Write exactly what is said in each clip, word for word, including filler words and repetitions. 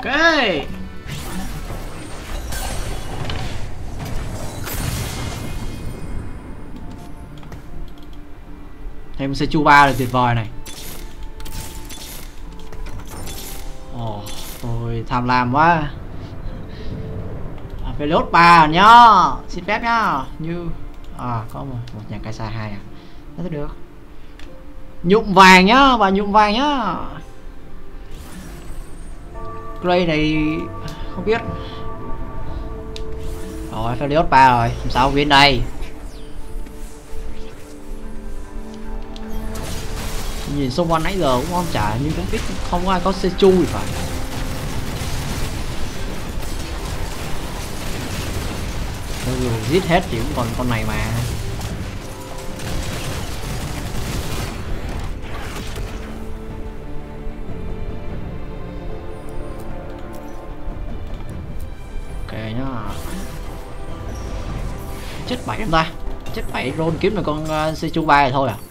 Thêm Sechu ba là tuyệt vời này. Ồ, tôi tham lam quá. Phải lốt ba nhá, xin phép nhá. Như à có một, một nhà cây xa hai à, nó được. Nhụng vàng nhá, và nhụng vàng nhá. Gray này không biết. Rồi phải lốt ba rồi, sao viên đây. Nhìn xung quanh nãy giờ cũng không trả nhưng cũng biết không có ai có Sechu thì phải. Dù giết hết thì cũng còn con này mà. Ok nhá. Chết bảy không ta? Chết bảy roll kiếm được con uh, Sechu ba rồi thôi à.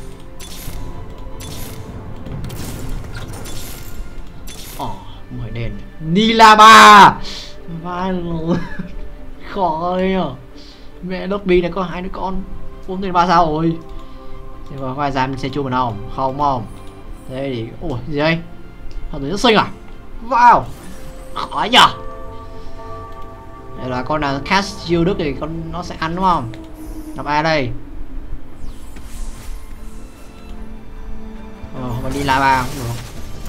Mười đèn Nilaba vai luôn. Khó nhờ. Mẹ Lobby này có hai đứa con bốn tên ba sao rồi. Thế mà có ai dám xe chu mình không? Không không. Thế thì ủa gì đây? Thằng rất xinh à? Wow. Khó nhờ. Đây là con nào cast chiêu đức thì con nó sẽ ăn đúng không? Gặp ai đây? Ờ mình đi lava cũng được.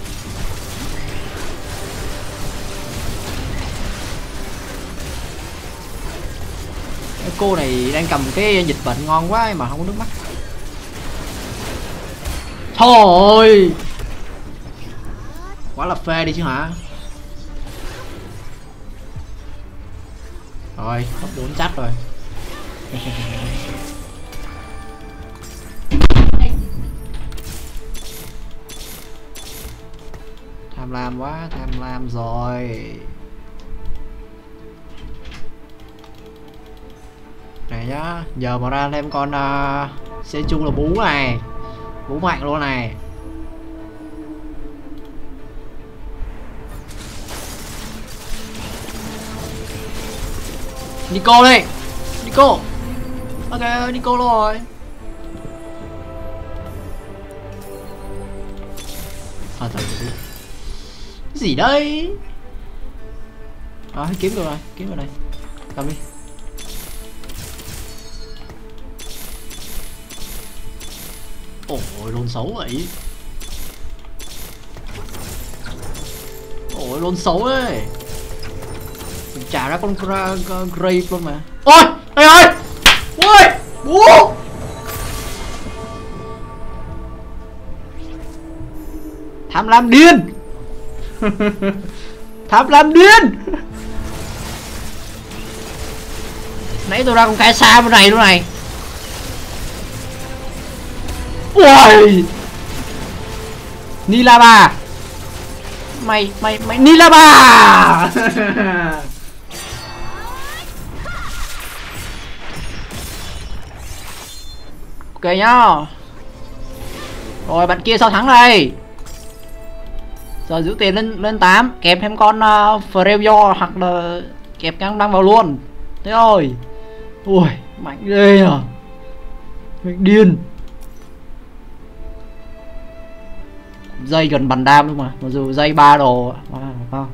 Cô này đang cầm cái dịch bệnh ngon quá mà không có nước mắt. Thôi quá là phê đi chứ hả. Rồi top bốn chắc rồi. Tham lam quá, tham lam rồi. Này nhá, giờ mà ra thêm con uh, Sechu là bú này. Bú mạnh luôn này. Nico đi. Nico. Ok, Nico rồi. À, thật gì? Gì đây? À, kiếm được rồi, kiếm được này. Cầm đi. Ôi, lôn xấu vậy. Ôi, lôn xấu ấy. Mình trả ra con Grave luôn mà. Ôi, ơi ơi. Ôi, bố. Tham lam điên. Tham lam điên. Nãy tôi ra con cái xa bên này luôn này. Ui Nilaba. Mày mày mày Nilaba. Ok nhá. Rồi bạn kia sao thắng đây. Giờ giữ tiền lên lên tám, kèm thêm con uh, Freyo hoặc là kẹp ngang đăng vào luôn. Thế rồi. Ui mạnh ghê à. Mạnh điên. Dây gần bàn đam luôn mà, mặc dù dây ba đồ wow.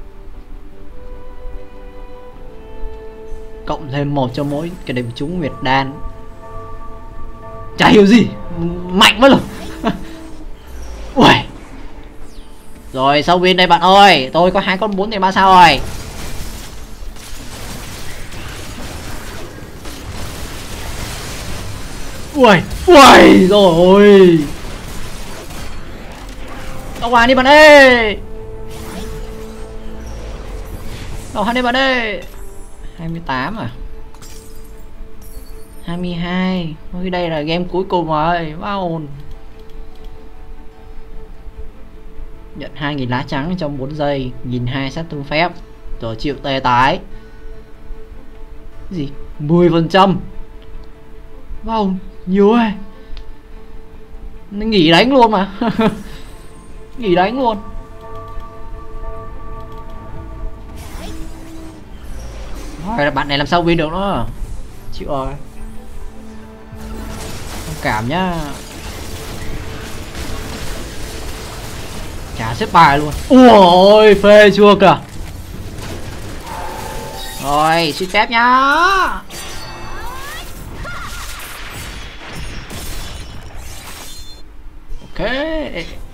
Cộng thêm một cho mỗi cái điểm trúng Nguyệt Đan. Chả hiểu gì, mạnh quá luôn. Ui. Rồi sau win đây bạn ơi, tôi có hai con bốn tiền ba sao rồi. Ui, ui rồi. Đâu hoàn đi bạn ơi. Đâu hoàn đi bạn ơi. hai mươi tám à. hai mươi hai. Ôi đây là game cuối cùng rồi. Wow. Nhận hai nghìn lá trắng trong bốn giây, một nghìn hai trăm sát thương phép. Rồi chịu tê tái. Cái gì? mười phần trăm. Wow, nhiều ơi. Nghỉ đánh luôn mà. Nghỉ đánh luôn. Thôi bạn này làm sao win được nữa. Chịu rồi. Thông cảm nhá. Chả xếp bài luôn. Ui phê chưa kìa. Rồi xin phép nhá. Ok.